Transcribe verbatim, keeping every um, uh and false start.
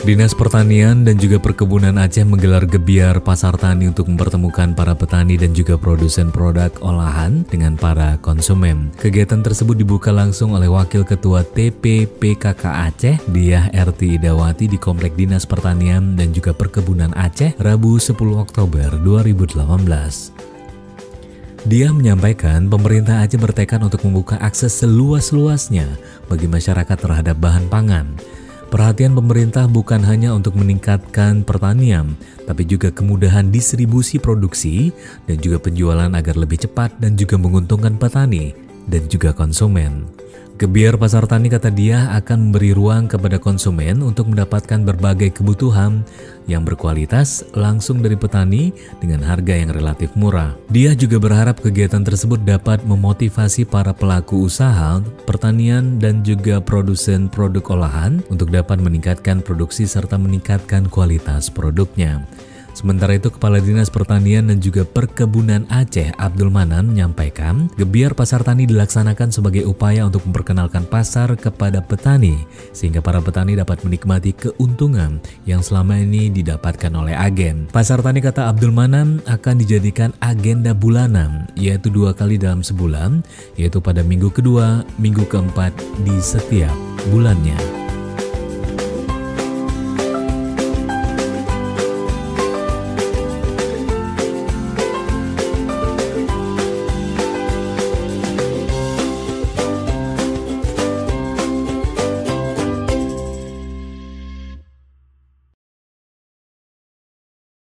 Dinas Pertanian dan juga Perkebunan Aceh menggelar gebiar pasar tani untuk mempertemukan para petani dan juga produsen produk olahan dengan para konsumen. Kegiatan tersebut dibuka langsung oleh Wakil Ketua T P P K K Aceh, Diah Erti Idawati di Komplek Dinas Pertanian dan juga Perkebunan Aceh, Rabu sepuluh Oktober dua ribu delapan belas. Dia menyampaikan pemerintah Aceh bertekad untuk membuka akses seluas-luasnya bagi masyarakat terhadap bahan pangan. Perhatian pemerintah bukan hanya untuk meningkatkan pertanian, tapi juga kemudahan distribusi produksi dan juga penjualan agar lebih cepat dan juga menguntungkan petani dan juga konsumen. Gebiar pasar tani, kata dia, akan memberi ruang kepada konsumen untuk mendapatkan berbagai kebutuhan yang berkualitas langsung dari petani dengan harga yang relatif murah. Dia juga berharap kegiatan tersebut dapat memotivasi para pelaku usaha pertanian dan juga produsen produk olahan untuk dapat meningkatkan produksi serta meningkatkan kualitas produknya. Sementara itu, Kepala Dinas Pertanian dan juga Perkebunan Aceh, Abdul Manan, menyampaikan gebiar pasar tani dilaksanakan sebagai upaya untuk memperkenalkan pasar kepada petani, sehingga para petani dapat menikmati keuntungan yang selama ini didapatkan oleh agen. Pasar tani, kata Abdul Manan, akan dijadikan agenda bulanan, yaitu dua kali dalam sebulan, yaitu pada minggu kedua, minggu keempat di setiap bulannya.